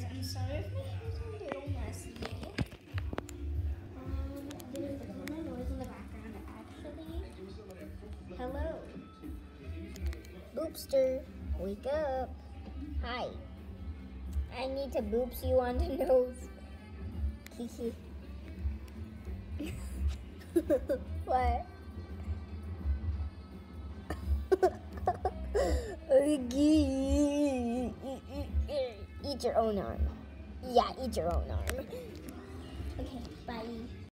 I'm sorry if my hair is a little messy. There's a lot of noise in the background, actually. Hello. Boopster, wake up. Hi. I need to boops you on the nose. Kiki. What? Eat your own arm. Yeah, eat your own arm. Okay, bye.